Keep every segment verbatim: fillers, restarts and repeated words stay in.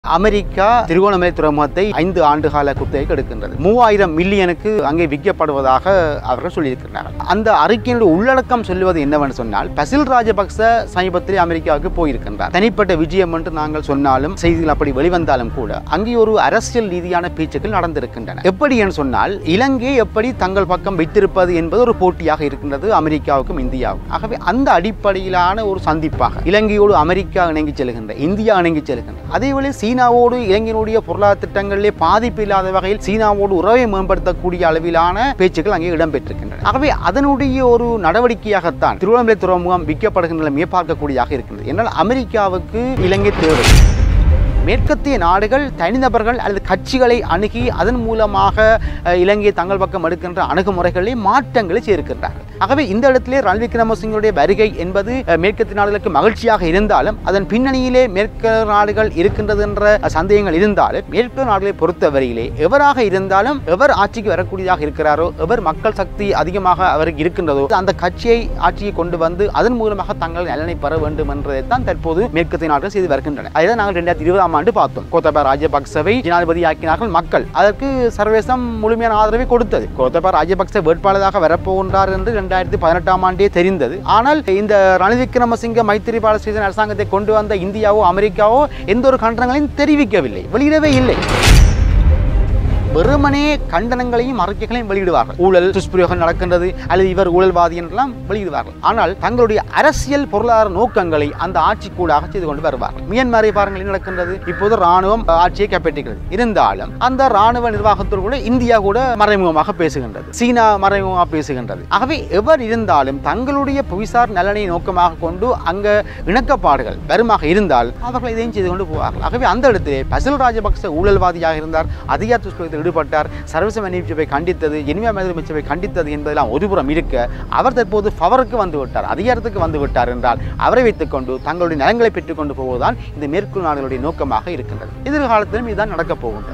America Trincomalee துறைமுகத்தை ஐந்து ஆண்டு கால குத்தகைக்கு எடுக்கின்றது. மூவாயிரம் மில்லியனுக்கு அங்கே விற்கப்படுவதாக அவர்கள் சொல்லியிருக்கிறார்கள். அந்த அறிக்கையினுடைய உள்ளடக்கம் சொல்லுவது என்னவென்று சொன்னால், பசில் ராஜபக்ச சமீபத்திலே அமெரிக்காவுக்கு போயிருக்கின்றார். தனிப்பட்ட விஜயம் என்று நாங்கள் சொன்னாலும், செய்திகள் அப்படி வெளிவந்தாலும் கூட அங்கே ஒரு அரசியல் ரீதியான பேச்சுக்கள் நடந்திருக்கின்றன. எப்படி என்று சொன்னால், இலங்கை எப்படி தங்கள் பக்கம் வைத்திருப்பது என்பது ஒரு போட்டியாக இருக்கின்றது அமெரிக்காவுக்கும் இந்தியாவுக்கும். ஆகவே அந்த அடிப்படையிலான ஒரு சந்திப்பாக இலங்கையோடு அமெரிக்கா இணங்கி செல்கின்ற, இந்தியா இணங்கி செல்கின்ற, அதேவேளை சீனாவோடு இலங்கையினுடைய பொருளாதார திட்டங்களிலே பாதிப்பு இல்லாத வகையில் சீனாவோடு உறவை மேம்படுத்தக்கூடிய அளவிலான பேச்சுக்கள் அங்கே இடம்பெற்றிருக்கின்றன. ஆகவே அதனுடைய ஒரு நடவடிக்கையாகத்தான் திருவண்ணாமலை துறைமுகம் விற்கப்படுகின்ற நிலைமையை பார்க்கக்கூடியதாக இருக்கின்றது. என்னால் அமெரிக்காவுக்கு இலங்கை தேவை. மேற்கத்திய நாடுகள் தனிநபர்கள் அல்லது கட்சிகளை அணுகி அதன் மூலமாக இலங்கையை தங்கள் பக்கம் எடுக்கின்ற அணுகுமுறைகளை மாற்றங்களை சேர்க்கின்றார்கள். ஆகவே இந்த இடத்திலே ரணில் விக்ரமசிங்கனுடைய வருகை என்பது மேற்கத்திய நாடுகளுக்கு மகிழ்ச்சியாக இருந்தாலும், அதன் பின்னணியிலே மேற்கு நாடுகள் இருக்கின்றது என்ற சந்தேகங்கள் இருந்தாலும், மேற்கு நாடுகளை பொறுத்தவரையிலே எவராக இருந்தாலும், எவர் ஆட்சிக்கு வரக்கூடியதாக இருக்கிறாரோ, எவர் மக்கள் சக்தி அதிகமாக அவருக்கு இருக்கின்றதோ, அந்த கட்சியை ஆட்சியை கொண்டு வந்து அதன் மூலமாக தங்கள் நலனை பெற வேண்டும் என்றதைத்தான் தற்போது மேற்கத்திய நாடுகள் செய்து வருகின்றன. அதை நாங்கள் இரண்டாயிரத்தி இருபதாம் ஆண்டு பார்த்தோம். கோத்தபய ராஜபக்சவை ஜனாதிபதி ஆக்கினார்கள் மக்கள். அதற்கு சர்வதேசம் முழுமையான ஆதரவை கொடுத்தது. கோத்தபய ராஜபக்ச வேட்பாளராக வரப்போகின்றார் என்று இரண்டாயிரத்தி பதினெட்டாம் ஆண்டே தெரிந்தது. ஆனால் இந்த ரணில் விக்ரமசிங்க மைத்திரிபால சிறிசேன அரசாங்கத்தை கொண்டு வந்த இந்தியாவோ அமெரிக்காவோ எந்த ஒரு கண்டனங்களையும் தெரிவிக்கவில்லை, வெளியிடவே இல்லை. வெறுமனே கண்டனங்களையும் அறிக்கைகளையும் வெளியிடுவார்கள். ஊழல் துஷ்பிரயோகம் நடக்கின்றது அல்லது இவர் ஊழல்வாதி என்றெல்லாம் வெளியிடுவார்கள். ஆனால் தங்களுடைய அரசியல் பொருளாதார நோக்கங்களை அந்த ஆட்சிக்கூடாக செய்து கொண்டு வருவார்கள். மியான்மரை பாருங்கள் என்ன நடக்கின்றது. இப்போது ராணுவம் ஆட்சியை கைப்பற்றுகிறது. இருந்தாலும் அந்த ராணுவ நிர்வாகத்தோடு கூட இந்தியா கூட மறைமுகமாக பேசுகின்றது, சீனா மறைமுகமாக பேசுகின்றது. ஆகவே எவர் இருந்தாலும் தங்களுடைய புவிசார் நலனை நோக்கமாக கொண்டு அங்க இணக்கப்பாடுகள் வருமாக இருந்தால் அவர்கள் இதையும் செய்து கொண்டு போவார்கள். ஆகவே அந்த இடத்திலே பசில் ராஜபக்ச ஊழல்வாதியாக இருந்தார், அதிகார துஷ்பிரயோகத்தில் ஈடுபட்டார், சர்வதேச மன்னிப்பை கண்டித்தது, இனிமையா மன்னிப்பை கண்டித்தது என்பதெல்லாம் ஒருபுறம் இருக்க, அவர் தற்போது பவருக்கு வந்து விட்டார், அதிகாரத்துக்கு வந்து விட்டார் என்றால் அவரை வைத்துக் கொண்டு தங்களுடைய நலன்களை பெற்றுக் கொண்டு போவதுதான் இந்த மேற்கு நாடுகளுடைய நோக்கமாக இருக்கின்றது. எதிர்காலத்திலும் இதுதான் நடக்கப் போகின்றது.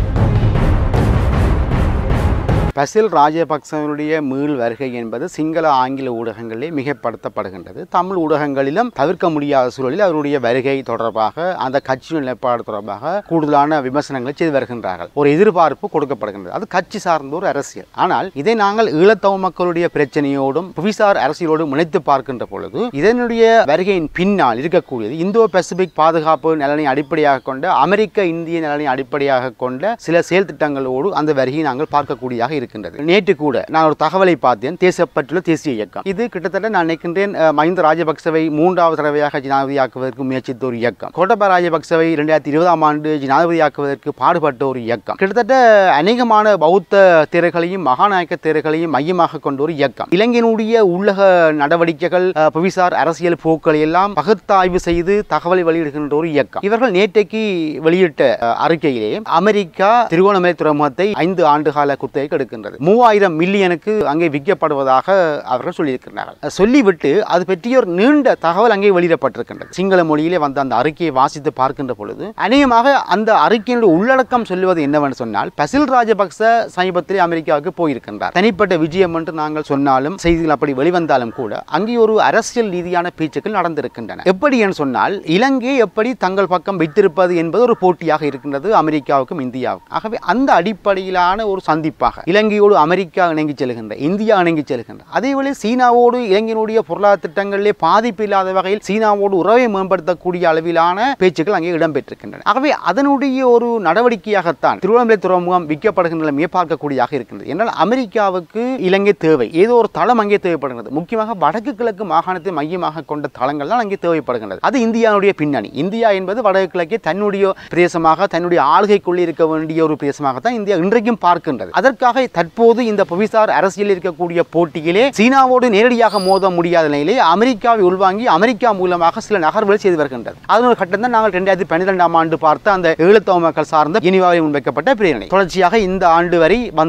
பசில் ராஜபக்சவனுடைய மீள் வருகை என்பது சிங்கள ஆங்கில ஊடகங்களிலே மிகப்படுத்தப்படுகின்றது. தமிழ் ஊடகங்களிலும் தவிர்க்க முடியாத சூழலில் அவருடைய வருகை தொடர்பாக அந்த கட்சியின் நிலைப்பாடு தொடர்பாக கூடுதலான விமர்சனங்களை செய்து வருகின்றார்கள். ஒரு எதிர்பார்ப்பு கொடுக்கப்படுகின்றது. அது கட்சி சார்ந்த ஒரு அரசியல். ஆனால் இதை நாங்கள் ஈழத்தமிழ் மக்களுடைய பிரச்சனையோடும் புவிசார் அரசியலோடும் இணைத்து பார்க்கின்ற பொழுது இதனுடைய வருகையின் பின்னால் இருக்கக்கூடியது இந்தோ பசிபிக் பாதுகாப்பு நலனை அடிப்படையாக கொண்ட, அமெரிக்க இந்திய நலனை அடிப்படையாக கொண்ட சில செயல் திட்டங்களோடு அந்த வருகையை நாங்கள் பார்க்கக்கூடியதாக இருக்கின்றது. நேற்று கூட நான் ஒரு தகவலை பார்த்தேன். தேசப்பற்றுள்ள தேசிய இயக்கம், இது கிட்டத்தட்ட நான் நினைக்கின்றேன் மஹிந்த ராஜபக்சவை மூன்றாவது தடவையாக ஜனாதிபதியாக்குவதற்கு முயற்சித்த ஒரு இயக்கம். கோத்தபய ராஜபக்சவை இரண்டாயிரத்தி இருபதாம் ஆண்டு ஜனாதிபதியாக்குவதற்கு பாடுபட்ட ஒரு இயக்கம். கிட்டத்தட்ட அநேகமான பௌத்த தேர்தல்களையும் மகாநாயக்க தேர்தல்களையும் மையமாக கொண்ட ஒரு இயக்கம். இலங்கையினுடைய உள்ளக நடவடிக்கைகள், புவிசார் அரசியல் போக்களை எல்லாம் பகுத்தாய்வு செய்து தகவலை வெளியிடுகின்ற ஒரு இயக்கம். இவர்கள் நேற்றைக்கு வெளியிட்ட அறிக்கையிலே அமெரிக்கா திருகோணமலை துறைமுகத்தை ஐந்து ஆண்டு கால குத்தகைக்கு எடுக்கின்றது. மூவாயிரம் மில்லியனுக்கு அங்கே விற்கப்படுவதாக அவர்கள் சொல்லியிருக்கிறார்கள். சொல்லிவிட்டு அது பற்றிய ஒரு நீண்ட தகவல் அங்கே வெளியிடப்பட்டிருக்கின்றது. சிங்கள மொழியிலே வந்த அந்த அறிக்கையை வாசித்து பார்க்கின்ற பொழுது அநேகமாக அந்த அறிக்கையினுடைய உள்ளடக்கம் சொல்லுவது என்னவென்று சொன்னால், பசில் ராஜபக்ச சமீபத்திலே அமெரிக்காவுக்கு போயிருக்கின்றார். தனிப்பட்ட விஜயம் என்று நாங்கள் சொன்னாலும், செய்திகள் அப்படி வெளிவந்தாலும் கூட அங்கே ஒரு அரசியல் ரீதியான பேச்சுக்கள் நடந்திருக்கின்றன. எப்படி என்று சொன்னால், இலங்கை எப்படி தங்கள் பக்கம் வைத்திருப்பது என்பது ஒரு போட்டியாக இருக்கின்றது அமெரிக்காவுக்கும் இந்தியாவுக்கும். ஆகவே அந்த அடிப்படையிலான ஒரு சந்திப்பாக இலங்கையோடு அமெரிக்கா இணங்கி செல்கின்ற, இந்தியா இணங்கி செல்கின்ற, அதேவேளை சீனாவோடு இலங்கையினுடைய பொருளாதார திட்டங்களிலே பாதிப்பு இல்லாத வகையில் சீனாவோடு உறவை மேம்படுத்தக்கூடிய அளவிலான பேச்சுக்கள் அங்கே இடம்பெற்றிருக்கின்றன. ஆகவே அதனுடைய ஒரு நடவடிக்கையாகத்தான் திருவண்ணாமலை துறைமுகம் விற்கப்படுகின்ற நிலைமையை பார்க்கக்கூடியதாக இருக்கின்றது. என்னால் அமெரிக்காவுக்கு இலங்கை தேவை. ஏதோ ஒரு தளம் அங்கே தேவைப்படுகிறது. முக்கியமாக வடக்கு கிழக்கு மாகாணத்தை மையமாக கொண்ட தளங்கள் தான் அங்கே தேவைப்படுகின்றது. அது இந்தியாவுடைய பின்னணி. இந்தியா என்பது வடக்கு கிழக்கே தன்னுடைய பிரதேசமாக, தன்னுடைய ஆளுகைக்குள்ளே இருக்க வேண்டிய ஒரு பிரதேசமாகத்தான் இந்தியா இன்றைக்கும் பார்க்கின்றது. அதற்காக தற்போது இந்த புவிசார் அரசியல் இருக்கக்கூடிய போட்டியிலே சீனாவோடு நேரடியாக மோத முடியாத நிலையிலே அமெரிக்காவை உள்வாங்கி அமெரிக்கா மூலமாக சில நகர்வுகளை செய்து வருகின்றது. அதன் ஒரு கட்டம் தான் நாங்கள் இரண்டாயிரத்தி பன்னிரெண்டாம் ஆண்டு பார்த்த அந்த ஈழத்தமிழ் மக்கள் சார்ந்த இனிவாவை முன்வைக்கப்பட்ட பிரேரணை தொடர்ச்சியாக இந்த ஆண்டு வரை வந்தது.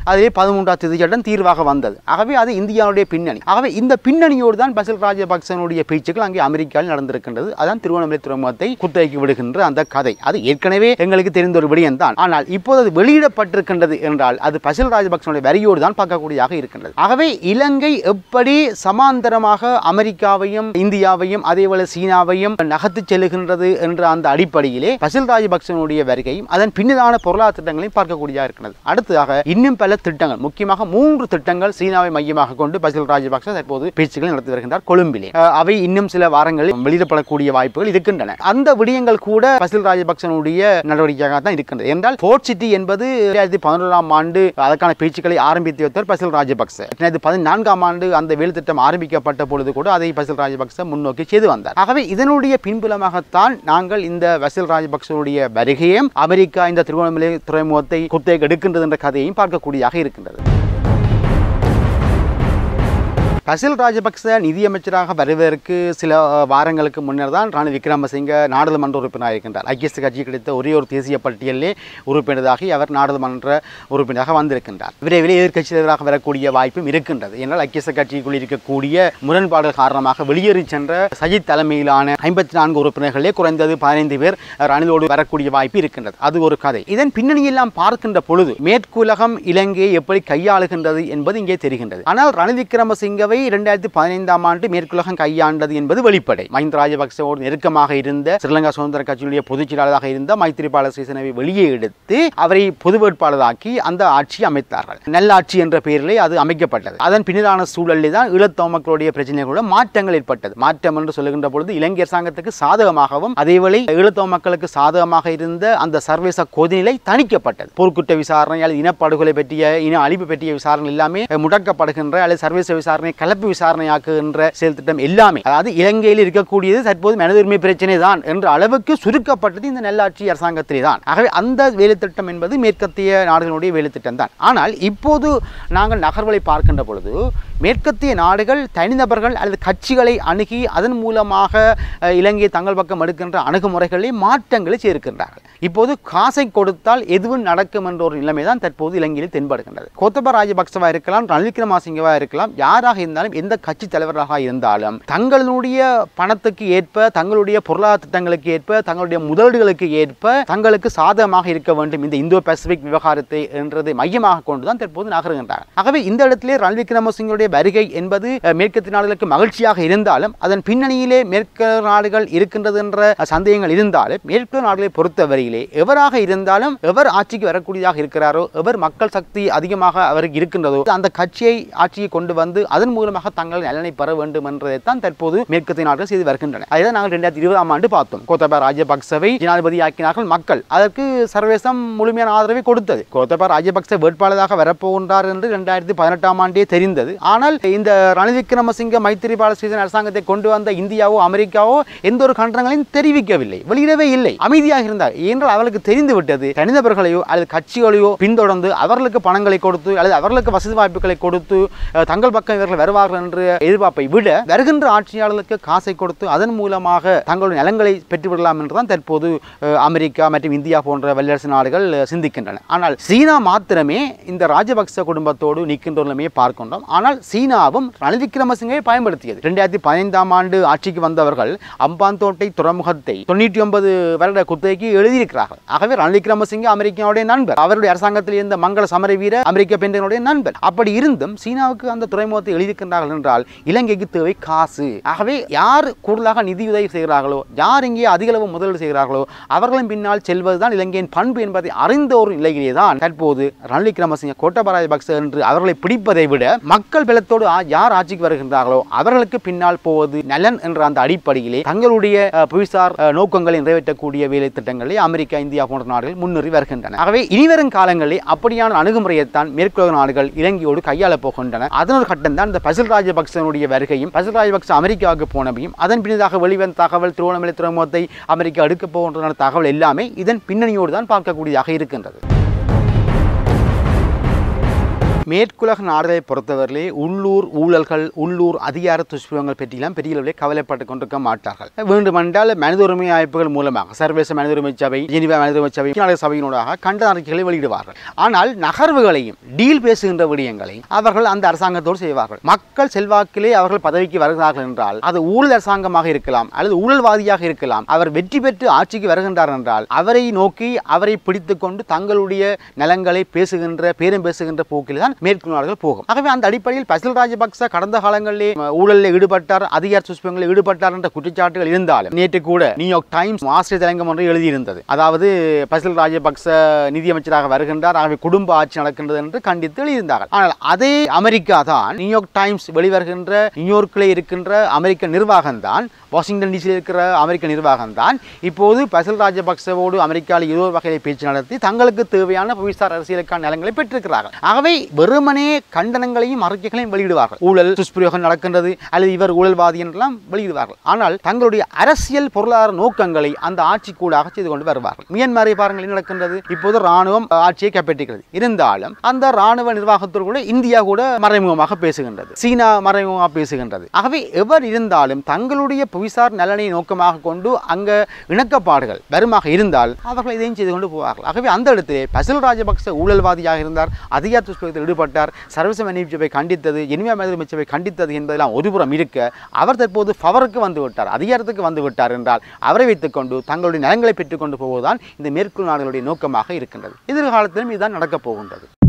அதிலே பதிமூன்றாம் திருத்தச் சட்டம் தீர்வாக வந்தது. ஆகவே அது இந்தியாவுடைய பின்னணி. ஆகவே இந்த பின்னணியோடு தான் பசில் ராஜபக்சனுடைய பேச்சுக்கள் அங்கே அமெரிக்காவில் நடந்திருக்கின்றது. அதான் திருவண்ணாமலை துறைமுகத்தை குத்தகைக்கு விடுகின்ற அந்த கதை. அது ஏற்கனவே எங்களுக்கு தெரிந்த ஒரு விடயம் தான். ஆனால் இப்போது அது வெளியிடப்பட்டிருக்கின்றது என்றால் அது பசில் ராஜபக்சனுடைய வரியோடு தான் பார்க்கக்கூடியதாக இருக்கின்றது. ஆகவே இலங்கை எப்படி சமாந்தரமாக அமெரிக்காவையும் இந்தியாவையும் அதேபோல சீனாவையும் நகர்த்து செல்லுகின்றது என்ற அந்த அடிப்படையிலே பசில் ராஜபக்சனுடைய வருகையும் அதன் பின்னதான பொருளாதார திட்டங்களையும் பார்க்கக்கூடியதாக இருக்கிறது. அடுத்ததாக இன்னும் பல திட்டங்கள், முக்கியமாக மூன்று திட்டங்கள் சீனாவை மையமாக கொண்டு பசில் ராஜபக்ச தற்போது பேச்சுக்களை நடத்தி வருகின்றார் கொழும்பிலே. அவை இன்னும் சில வாரங்களில் வெளியிடப்படக்கூடிய வாய்ப்புகள் இருக்கின்றன. அந்த விடயங்கள் கூட பசில் ராஜபக்சனுடைய நடவடிக்கையாக தான் இருக்கின்றது. என்றால் போர்ட் சிட்டி என்பது இரண்டாயிரத்தி பதினொன்றாம் ஆண்டு அதற்கான பேச்சுக்களை ஆரம்பித்து வைத்தார் பசில் ராஜபக்ச. இரண்டாயிரத்தி பதினான்காம் ஆண்டு அந்த வேலை திட்டம் ஆரம்பிக்கப்பட்ட பொழுது கூட அதை பசில் ராஜபக்ச முன்னோக்கி செய்து வந்தார். ஆகவே இதனுடைய பின்புலமாகத்தான் நாங்கள் இந்த பசில் ராஜபக்சனுடைய வருகையும் அமெரிக்கா இந்த திருவண்ணாமலை துறைமுகத்தை குத்தகைக்கு எடுக்கின்றது என்ற கதையையும் பார்க்கக்கூடியதாக இருக்கின்றது. பசில் ராஜபக்ச நிதியமைச்சராக வருவதற்கு சில வாரங்களுக்கு முன்னர் தான் ரணில் விக்ரமசிங்க நாடாளுமன்ற உறுப்பினராக இருக்கின்றார். ஐக்கிய கட்சி கிடைத்த ஒரே ஒரு தேசிய பட்டியலிலே உறுப்பினராகி அவர் நாடாளுமன்ற உறுப்பினராக வந்திருக்கின்றார். விரைவில் எதிர்க்கட்சி தலைவராக வரக்கூடிய வாய்ப்பும் இருக்கின்றது. என்றால் ஐக்கிய கட்சிக்குள் இருக்கக்கூடிய முரண்பாடுகள் காரணமாக வெளியேறி சென்ற சஜித் தலைமையிலான ஐம்பத்தி நான்கு உறுப்பினர்களே குறைந்தது பதினைந்து பேர் ரணிலோடு வரக்கூடிய வாய்ப்பு இருக்கின்றது. அது ஒரு கதை. இதன் பின்னணியெல்லாம் பார்க்கின்ற பொழுது மேற்குலகம் இலங்கையை எப்படி கையாளுகின்றது என்பது இங்கே தெரிகின்றது. ஆனால் ரணில் விக்ரமசிங்கவை இரண்டாயிரத்தி பதினைந்தாம் ஆண்டு மேற்குலகம் கையாண்டது என்பது வெளிப்படை. மஹிந்த ராஜபக்சவோடு நெருக்கமாக இருந்த ஸ்ரீலங்கா சுதந்திர கட்சியுடைய பொதுச் செயலாளராக இருந்த மைத்திரிபால சிறிசேனவை வெளியே எடுத்து அவரை பொது வேட்பாளராக்கி அந்த ஆட்சி அமைத்தார்கள். நல்லாட்சி என்ற பெயரிலே அது அமைக்கப்பட்டது. அதன் பின்னரான சூழலில் தான் ஈழத்தமிழ் மக்களுடைய பிரச்சனைகளோட மாற்றங்கள் ஏற்பட்டது. மாற்றம் என்று சொல்லுகின்ற பொழுது இலங்கை அரசாங்கத்துக்கு சாதகமாகவும் அதேவேளை ஈழத்தமிழ் மக்களுக்கு சாதகமாக இருந்த அந்த சர்வதேச கொதிநிலை தணிக்கப்பட்டது. போர்க்குற்ற விசாரணை அல்லது இனப்படுகொலை பற்றிய இன அழிவு பற்றிய விசாரணை எல்லாமே முடக்கப்படுகின்ற அல்லது சர்வதேச விசாரணை கலப்பு விசாரணையாக்குகின்ற செயல் திட்டம் எல்லாமே, அதாவது இலங்கையில் இருக்கக்கூடியது தற்போது மனித உரிமை பிரச்சனை தான் என்ற அளவுக்கு சுருக்கப்பட்டது இந்த நல்லாட்சி அரசாங்கத்திலே தான். ஆகவே அந்த வேலை திட்டம் என்பது மேற்கத்திய நாடுகளுடைய வேலை திட்டம் தான். ஆனால் இப்போது நாங்கள் நகர்வுகளை பார்க்கின்ற பொழுது மேற்கத்திய நாடுகள் தனிநபர்கள் அல்லது கட்சிகளை அணுகி அதன் மூலமாக இலங்கையை தங்கள் பக்கம் எடுக்கின்ற அணுகுமுறைகளில் மாற்றங்களை சேர்க்கின்றார்கள். இப்போது காசை கொடுத்தால் எதுவும் நடக்கும் என்ற ஒரு நிலைமை தான் தற்போது இலங்கையில் தென்படுகின்றது. கோத்தபா ராஜபக்சவா இருக்கலாம், ரணில் விக்ரமசிங்கவா இருக்கலாம், யாராக இருந்தாலும் எந்த கட்சி தலைவராக இருந்தாலும் தங்களுடைய பணத்துக்கு ஏற்ப தங்களுடைய பொருளாதார திட்டங்களுக்கு ஏற்ப தங்களுடைய முதலீடுகளுக்கு ஏற்ப தங்களுக்கு சாதகமாக இருக்க வேண்டும் இந்த இந்தோ பசிபிக் விவகாரத்தை என்றதை மையமாக கொண்டுதான் தற்போது நகருகின்றார்கள். ஆகவே இந்த இடத்திலே ரணில் விக்ரமசிங்கவுடைய வருகை என்பது மேற்கத்திய நாடுகளுக்கு மகிழ்ச்சியாக இருந்தாலும் அதன் பின்னணியிலே மேற்கு நாடுகள் இருக்கின்றது என்ற சந்தேகங்கள் இருந்தாலும் மேற்கு நாடுகளை பொறுத்தவரையிலே எவராக இருந்தாலும் எவர் ஆட்சிக்கு வரக்கூடியதாக இருக்கிறாரோ எவர் மக்கள் சக்தி அதிகமாக அவருக்கு இருக்கின்றதோ அந்த கட்சியை ஆட்சியை கொண்டு வந்து அதன் மூலமாக தங்கள் நலனை பெற வேண்டும் என்றதைத்தான் தற்போது மேற்கத்திய நாடுகள் செய்து வருகின்றன. அதை நாங்கள் இரண்டாயிரத்தி இருபதாம் ஆண்டு பார்த்தோம். கோத்தபா ராஜபக்சவை ஜனாதிபதி ஆக்கினார்கள் மக்கள். அதற்கு சர்வதேசம் முழுமையான ஆதரவை கொடுத்தது. கோத்தபா ராஜபக்ச வேட்பாளராக வரப்போகின்றார் என்று இரண்டாயிரத்தி பதினெட்டாம் ஆண்டே தெரிந்தது. ஆனால் இந்த ரணில் விக்ரமசிங்க மைத்திரிபால சிறிசேன அரசாங்கத்தை கொண்டு வந்த இந்தியாவோ அமெரிக்காவோ எந்த ஒரு கண்டனங்களையும் தெரிவிக்கவில்லை, வெளியிடவே இல்லை, அமைதியாக இருந்தார். ஏனென்றால் அவர்களுக்கு தெரிந்து விட்டது தனிநபர்களையோ அல்லது கட்சிகளையோ பின்தொடர்ந்து அவர்களுக்கு பணங்களை கொடுத்து அல்லது அவர்களுக்கு வசதி வாய்ப்புகளை கொடுத்து தங்கள் பக்கம் இவர்கள் வருவார்கள் என்ற எதிர்பார்ப்பை விட வருகின்ற ஆட்சியாளர்களுக்கு காசை கொடுத்து அதன் மூலமாக தங்களுடைய நலன்களை பெற்றுவிடலாம் என்றுதான் தற்போது அமெரிக்கா மற்றும் இந்தியா போன்ற வல்லரசு நாடுகள் சிந்திக்கின்றன. ஆனால் சீனா மாத்திரமே இந்த ராஜபக்ச குடும்பத்தோடு நிற்கின்ற நிலைமையை பார்க்கின்றோம். ஆனால் சீனாவும் ரணில் விக்ரமசிங்கவை பயன்படுத்தியது. இரண்டாயிரத்தி பதினைந்தாம் ஆண்டு ஆட்சிக்கு வந்தவர்கள் அம்பாந்தோட்டை துறைமுகத்தை தொண்ணூற்றி ஒன்பது வருட குத்தகைக்கு எழுதியிருக்கிறார்கள். ஆகவே ரணில் விக்ரமசிங்க அமெரிக்காவுடைய நண்பர், அவருடைய அரசாங்கத்தில் இருந்த மங்கள சமர வீர அமெரிக்க பெண்களுடைய நண்பர். அப்படி இருந்தும் சீனாவுக்கு அந்த துறைமுகத்தை எழுதியிருக்கின்றார்கள் என்றால் இலங்கைக்கு தேவை காசு. ஆகவே யார் கூடுதலாக நிதியுதவி செய்கிறார்களோ யார் இங்கே அதிக அளவு முதலீடு செய்கிறார்களோ அவர்களின் பின்னால் செல்வதுதான் இலங்கையின் பண்பு என்பதை அறிந்த ஒரு நிலையிலே தான் தற்போது ரணில் விக்ரமசிங்க கோத்தபா ராஜபக்ச என்று அவர்களை பிடிப்பதை விட மக்கள் பலத்தோடு யார் ஆட்சிக்கு வருகின்றார்களோ அவர்களுக்கு பின்னால் போவது நலன் என்ற அந்த அடிப்படையிலே தங்களுடைய புவிசார் நோக்கங்களை நிறைவேற்றக்கூடிய வேலை திட்டங்களை அமெரிக்கா இந்தியா போன்ற நாடுகள் முன்னேறி வருகின்றன. ஆகவே இனிவரும் காலங்களில் அப்படியான அணுகுமுறையைத்தான் மேற்குலக நாடுகள் இலங்கையோடு கையாளப் போகின்றன. அதனொரு கட்டம் தான் இந்த பசில் ராஜபக்சனுடைய வருகையும் பசில் ராஜபக்ச அமெரிக்காவுக்கு போனவையும் அதன் பின்னதாக வெளிவந்த தகவல் திருவண்ணாமலை துறைமுகத்தை அமெரிக்கா எடுக்க போகின்ற தகவல் எல்லாமே இதன் பின்னணியோடு தான் பார்க்கக்கூடியதாக இருக்கின்றது. மேற்குலக நாடுகளை பொறுத்தவரையிலே உள்ளூர் ஊழல்கள் உள்ளூர் அதிகார துஷ்பிரயோகங்கள் பற்றியெல்லாம் பெரிய அளவில் கவலைப்பட்டுக் கொண்டிருக்க மாட்டார்கள். வேண்டுமென்றால் மனித உரிமை அமைப்புகள் மூலமாக சர்வதேச மனித உரிமை சபை, ஜெனீவா மனித உரிமை சபை, நாடு சபையினூடாக கண்டன அறிக்கைகளை வெளியிடுவார்கள். ஆனால் நகர்வுகளையும் டீல் பேசுகின்ற விடயங்களை அவர்கள் அந்த அரசாங்கத்தோடு செய்வார்கள். மக்கள் செல்வாக்கிலே அவர்கள் பதவிக்கு வருகிறார்கள் என்றால் அது ஊழல் அரசாங்கமாக இருக்கலாம் அல்லது ஊழல்வாதியாக இருக்கலாம். அவர் வெற்றி பெற்று ஆட்சிக்கு வருகின்றார் என்றால் அவரை நோக்கி அவரை பிடித்துக் கொண்டு தங்களுடைய நலங்களை பேசுகின்ற பேரும் பேசுகின்ற போக்கில் தான் மேற்கு நாடுகள் போகும். ஆகவே அந்த அடிப்படையில் பசில் ராஜபக்ச கடந்த காலங்களிலே ஊழலில் ஈடுபட்டார், அதிகார துஷ்பிரயோகங்களில் ஈடுபட்டார் என்ற குற்றச்சாட்டுகள் இருந்தாலும் நேற்று கூட நியூயார்க் டைம்ஸ் ஆசிரியர் தலைங்கம் ஒன்று எழுதியிருந்தது. அதாவது பசில் ராஜபக்ச நிதியமைச்சராக வருகின்றார், ஆகவே குடும்ப ஆட்சி நடக்கின்றது என்று கண்டித்து எழுதியிருந்தார்கள். ஆனால் அதே அமெரிக்கா தான் நியூயார்க் டைம்ஸ் வெளிவருகின்ற நியூயார்க்கிலே இருக்கின்ற அமெரிக்க நிர்வாகம் தான், வாஷிங்டன் டிசியில் இருக்கிற அமெரிக்க நிர்வாகம் தான் இப்போது பசில் ராஜபக்சவோடு அமெரிக்காவில் ஏதோ வகையை பேச்சு நடத்தி தங்களுக்கு தேவையான புவிசார் அரசியலுக்கான நலன்களை பெற்றிருக்கிறார்கள். ஆகவே வெறுமனே கண்டனங்களையும் அறிக்கைகளையும் வெளியிடுவார்கள். ஊழல் துஷ்பிரயோகம் நடக்கின்றது அல்லது இவர் ஊழல்வாதி என்றெல்லாம் வெளியிடுவார்கள். ஆனால் தங்களுடைய அரசியல் பொருளாதார நோக்கங்களை அந்த ஆட்சி கூடாக செய்து கொண்டு வருவார்கள். மியான்மரை பாருங்கள் என்ன நடக்கின்றது. இப்போது ராணுவம் ஆட்சியை கைப்பற்றுகிறது. இருந்தாலும் அந்த ராணுவ நிர்வாகத்தோடு கூட இந்தியா கூட மறைமுகமாக பேசுகின்றது, சீனா மறைமுகமாக பேசுகின்றது. ஆகவே எவர் இருந்தாலும் தங்களுடைய புவிசார் நலனை நோக்கமாக கொண்டு அங்க இணக்கப்பாடுகள் வருமாக இருந்தால் அவர்கள் இதையும் செய்து கொண்டு போவார்கள். ஆகவே அந்த இடத்திலே பசில் ராஜபக்ச ஊழல்வாதியாக இருந்தார், அதிகார துஷ்பிரயோகத்தில் ஈடுபட்டார், சர்வதேச மனித சபை கண்டித்தது, ஜெனீவா மனித சபை கண்டித்தது என்பதெல்லாம் ஒருபுறம் இருக்க அவர் தற்போது பவருக்கு வந்து விட்டார், அதிகாரத்துக்கு வந்து விட்டார் என்றால் அவரை வைத்துக் கொண்டு தங்களுடைய நலன்களை பெற்றுக் கொண்டு போவதுதான் இந்த மேற்கு நாடுகளுடைய நோக்கமாக இருக்கின்றது. எதிர்காலத்திலும் இதுதான் நடக்கப் போகின்றது.